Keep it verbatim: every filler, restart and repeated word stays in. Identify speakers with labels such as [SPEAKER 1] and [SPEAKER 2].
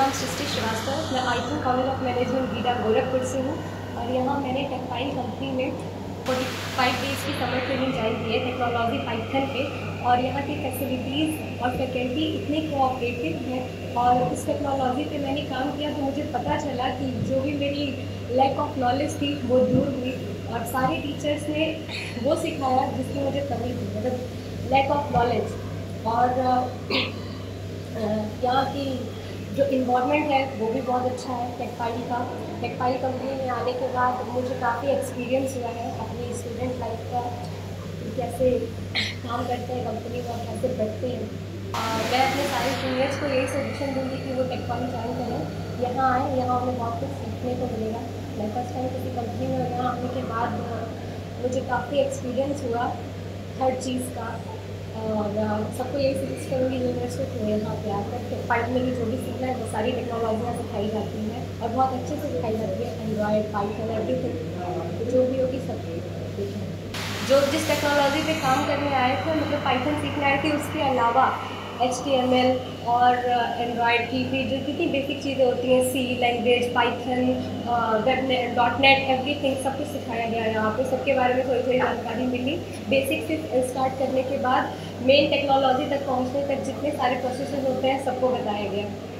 [SPEAKER 1] नाम सृष्टि श्रीवास्तव, मैं I T college of management बीटा गोरखपुर से हूँ और यहाँ मैंने टेक्सटाइल कंपनी में फोर्टी फाइव डेज़ की समर ट्रेनिंग ज्वाइन की है टेक्नोलॉजी पाइथन पे। और यहाँ की फैसिलिटीज़ और फैकल्टी इतने कोऑपरेटिव हैं और इस टेक्नोलॉजी पे मैंने काम किया तो मुझे पता चला कि जो भी मेरी लैक ऑफ नॉलेज थी वो दूर हुई और सारे टीचर्स ने वो सिखाया जिसकी मुझे कमी थी, मतलब लैक ऑफ नॉलेज। और यहाँ की जो इन्वायरमेंट है वो भी बहुत अच्छा है टेक्सटाइल का। टेक्सटाइल कंपनी में आने के बाद मुझे काफ़ी एक्सपीरियंस हुआ है अपनी स्टूडेंट लाइफ का, कैसे काम करते हैं कंपनी में और कैसे बैठते हैं। मैं अपने सारे जूनियर्स को यही सजेशन दूँगी कि वो टेक्सटाइल ज्वाइन करें, यहाँ आएँ, यहाँ उन्हें बहुत कुछ सीखने को मिलेगा। मैं फर्स्ट टाइम किसी कंपनी में यहाँ आने के बाद मुझे काफ़ी एक्सपीरियंस हुआ हर चीज़ का और सबको यही सजेस्ट करूँगी जूनियर्स को कि यहाँ पे आकर टेक्सटाइल में जो भी सीखना है वो सारी टेक्नोलॉजियाँ सिखाई जाती हैं और बहुत अच्छे से सिखाई जाती है। एंड्रॉयड, पाइथन, एवरीथिंग जो भी होगी सब देखें। जो जिस टेक्नोलॉजी पे काम करने आए थे, मतलब पाइथन सीखने आए थे, उसके अलावा एच टी एम एल और एंड्रॉयड की भी जो जितनी बेसिक चीज़ें होती हैं, C language, Python, web dot net, everything सब कुछ सिखाया गया है यहाँ पे। सबके बारे में थोड़ी थोड़ी जानकारी मिली। बेसिक से स्टार्ट करने के बाद मेन टेक्नोलॉजी तक पहुँचने तक जितने सारे प्रोसेसेस होते हैं सबको बताया गया।